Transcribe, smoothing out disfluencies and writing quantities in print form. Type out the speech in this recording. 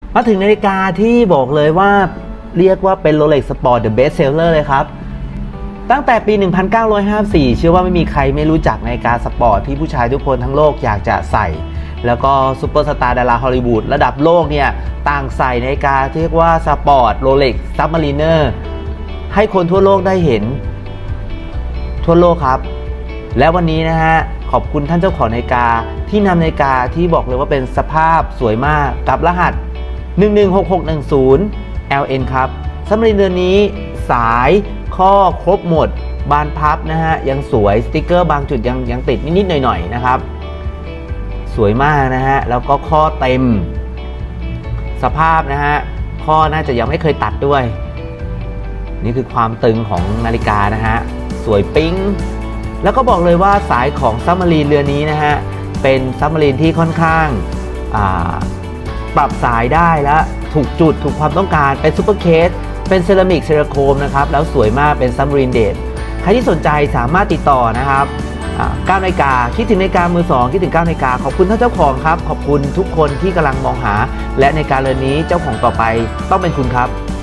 มาถึงนาฬิกาที่บอกเลยว่าเรียกว่าเป็น Rolex Sport The Best Seller เลยครับตั้งแต่ปี 1954 เชื่อว่าไม่มีใครไม่รู้จักนาฬิกาสปอร์ตที่ผู้ชายทุกคนทั้งโลกอยากจะใส่แล้วก็ซุปเปอร์สตาร์ดาราฮอลลีวูดระดับโลกเนี่ยต่างใส่นาฬิกาที่เรียกว่าสปอร์ต Rolex Submariner ให้คนทั่วโลกได้เห็นทั่วโลกครับและวันนี้นะฮะขอบคุณท่านเจ้าของนาฬิกาที่นำนาฬิกาที่บอกเลยว่าเป็นสภาพสวยมากกับรหัส116610 LN ครับสำหรับเดือนนี้สายข้อครบหมดบานพับนะฮะยังสวยสติกเกอร์บางจุดยังติดนิดๆหน่อยๆนะครับสวยมากนะฮะแล้วก็ข้อเต็มสภาพนะฮะข้อน่าจะยังไม่เคยตัดด้วยนี่คือความตึงของนาฬิกานะฮะสวยปิ๊งแล้วก็บอกเลยว่าสายของซับมารีนเรือนี้นะฮะเป็นซับมารีนที่ค่อนข้างปรับสายได้และถูกจุดถูกความต้องการเป็นซูเปอร์เคสเป็นเซรามิกเซราโคมนะครับแล้วสวยมากเป็นซับมารีนเดทใครที่สนใจสามารถติดต่อนะครับ9 นาฬิกาคิดถึงนาฬิกามือสองคิดถึง9 นาฬิกาขอบคุณท่านเจ้าของครับขอบคุณทุกคนที่กำลังมองหาและนาฬิกาเรือนนี้เจ้าของต่อไปต้องเป็นคุณครับ